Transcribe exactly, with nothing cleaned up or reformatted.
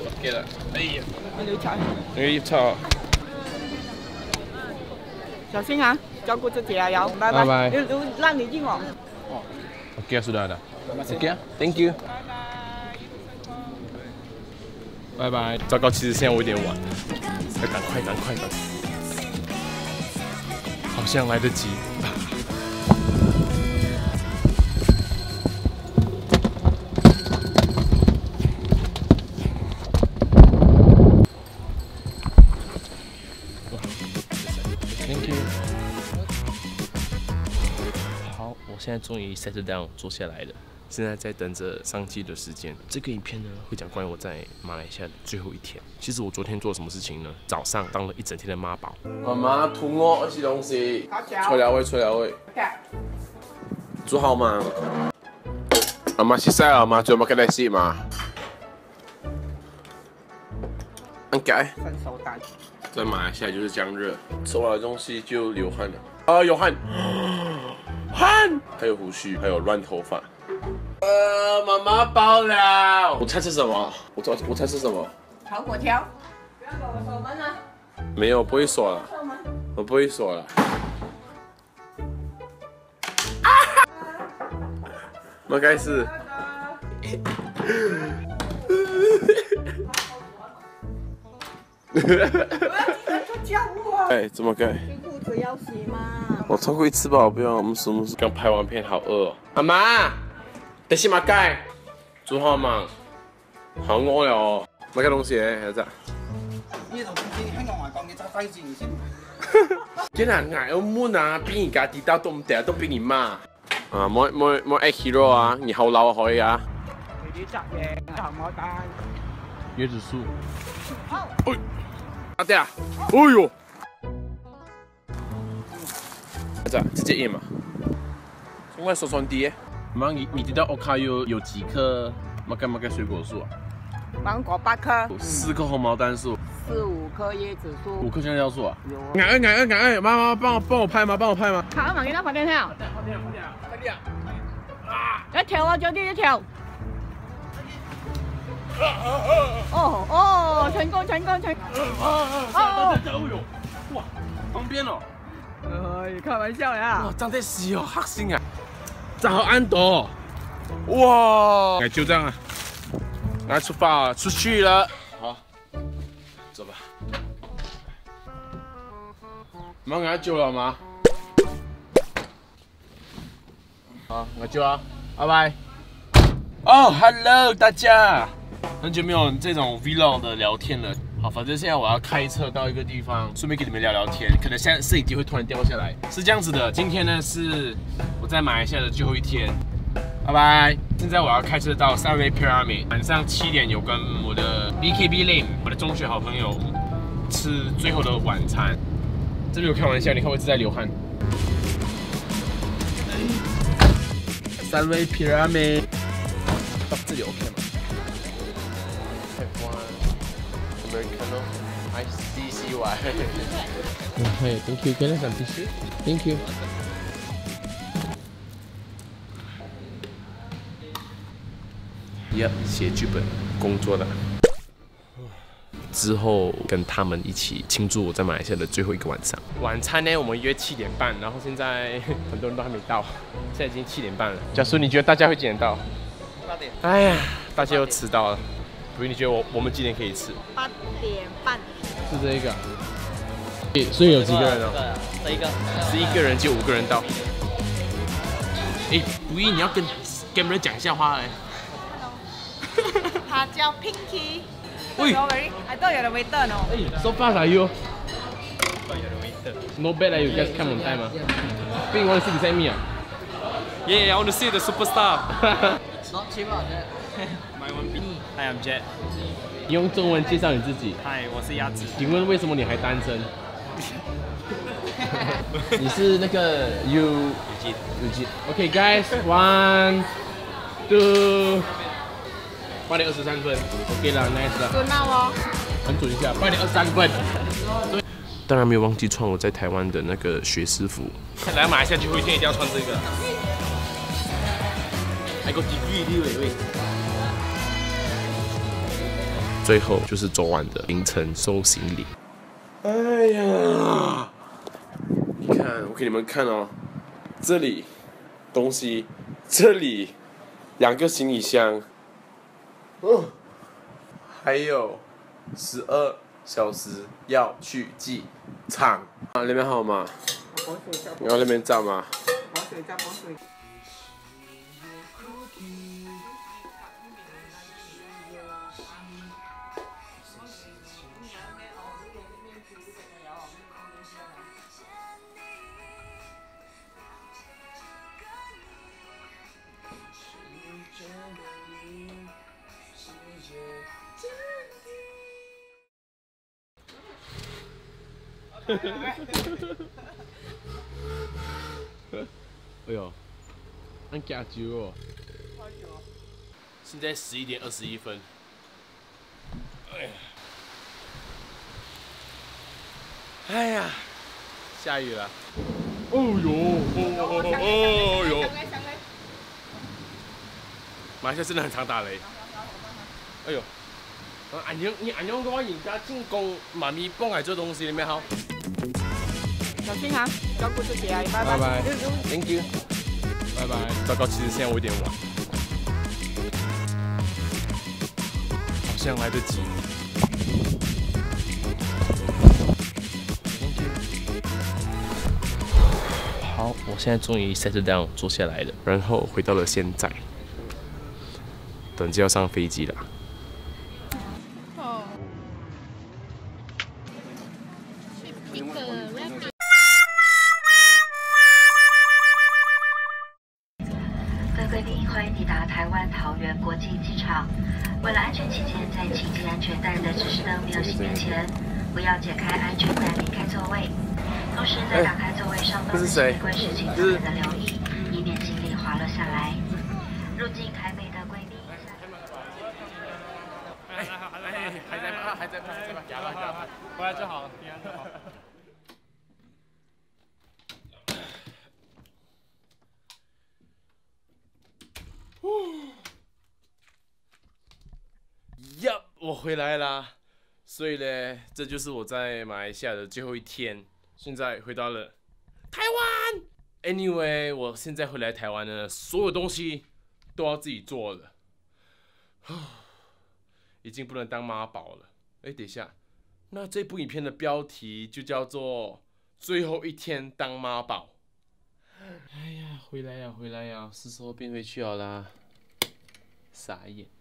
给了。哎呀， 我留菜。 那个叶草。 小心啊，照顾自己啊，要。拜拜拜。 留留让你进哦。 哦 ，OK sudah ada。OK thank you。拜拜。糟糕，其实现在我有点晚，要赶快，赶快，赶快。好像来得及。Thank you。好，我现在终于 set down 坐下来了，现在在等着上机的时间。这个影片呢，会讲关于我在马来西亚的最后一天。其实我昨天做了什么事情呢？早上当了一整天的妈宝。妈妈，涂我吃东西。吹了喂，吹了喂。煮好吗？阿妈洗晒了吗？最后给你洗吗？应该。 分手单。 在马来西亚就是这样热，吃完了东西就流汗了。啊，有汗，汗，还有胡须，还有乱头发。呃，妈妈爆了！我猜是什么？我猜我猜是什么？ 炒粿条。不要给我锁门啊！ 没有，不会锁了。我不会锁了。啊！那该是。哎，怎么盖？ 裤子要洗吗？ 我超过一次吧，我不要。我们什么时刚拍完片，好饿哦。阿妈，得先买盖，煮好吗？好餓了哦。買個東西咧，係咋？ 呢度總之香港話講嘅揸低住先。 竟然捱到悶啊，比人家地道都唔得，都比你罵。啊，冇冇冇 act hero 啊，你後樓可以啊。 你啲執嘢行我單。 椰子樹。哎，阿爹啊！哎呦！这样直接印嘛。另外手传碟。妈，你你知道 Okayu 有几棵马干马干水果树啊？ 芒果八棵。 四棵红毛丹树。 四五棵椰子树。 五棵香蕉树啊？ 有。 赶快赶快赶快！妈妈帮我帮我拍吗？帮我拍吗？ 好，慢啲啦，快啲跳。 快點快點快點！啊！ 一條啊，早啲一條。哦哦，成功成功成功！ 哦哦哦！哇，旁邊哦。 哎，開玩笑呀！ 哇，真係是哦，黑心啊！早安朵，哇！哎，就這樣啊，來出發，出去了。好，走吧。媽，我救了嗎？好，我救啊，拜拜。哦 ，Hello 大家，很久沒有這種 vlog 的聊天了。好，反正現在我要開車到一個地方，順便跟你們聊聊天。可能現在攝影機會突然掉下來，是這樣子的。今天呢是我在馬來西亞的最後一天，拜拜。現在我要開車到三威 Pyramid， 晚上七點有跟我的 B K B Lane， 我的中學好朋友吃最後的晚餐。這裡有開玩笑，你看我一直在流汗。三威 Pyramid， 到這裡 OK 嗎？ Americano, I C C Y. Hey, thank you. Can I have some tissue? Thank you. 要写剧本，工作的。之后跟他们一起庆祝我在马来西亚的最后一个晚上。晚餐呢，我们约七点半，然后现在很多人都还没到，现在已经七点半了。假叔，你觉得大家会几点到？八点。哎呀，大家又迟到了。所以你觉得我我们几点可以吃？ 八点半。 是这一个。所以有几个人哦？ 这一个。 十一个人就五个人到。哎，不易，你要跟跟人讲一下话嘞。 他叫 Pinky。 喂 I thought you're the waiter, no? Hey, so fast are you? No bad, you just come on time. Pink, want to sit beside me? Yeah, I want to see the superstar. It's not cheap, Jet. My one B. Hi, I'm Jet. 用中文介绍你自己。 Hi， 我是鸭子。 请问为什么你还单身？你是那个 U Eugene。Okay, guys, one, two. 八点二十三分 ，OK 了 ，nice 了。 准哦。 很准一下，八点二十三分。当然没有忘记穿我在台湾的那个学士服。来马来西亚最后一天一定要穿这个。还有 degree 的喂喂。 最后就是昨晚的凌晨收行李。哎呀，你看，我给你们看哦，这里东西，这里两个行李箱，哦，还有十二小时要去机场啊，那边好吗？然后那边站吗？哎呦，俺加酒哦！现在十一点二十一分。哎呀，哎呀，下雨了。哦呦，哦哦呦！马来西亚真的很常打雷。哎呦，俺娘你俺娘嘅話，人家進攻媽咪幫我做東西，你咩好？ 小心啊，照顾自己啊，拜拜。 拜拜 ，Thank you， 拜拜。糟糕，其实现在我有点晚，好像来得及。Thank you。好，我现在终于 settle down 坐下来了，然后回到了现在，等就要上飞机了。 贵宾，欢迎抵达台湾桃园国际机场。为了安全起见，在请系安全带的指示灯没有熄灭前，不要解开安全带离开座位。同时，在打开座位上方的行李柜时，请特别的留意，以免行李滑落下来。入境台北的贵宾。 哎，还在拍，还在拍，还在拍，加了加了，回来就好了，平安就好。 呀，我回来啦！所以呢，这就是我在马来西亚的最后一天。现在回到了台湾。Anyway， 我现在回来台湾呢，所有东西都要自己做了，已经不能当妈宝了。哎，等一下，那这部影片的标题就叫做“最后一天当妈宝”。哎呀，回来呀，回来呀，是时候变回去了啦，傻眼。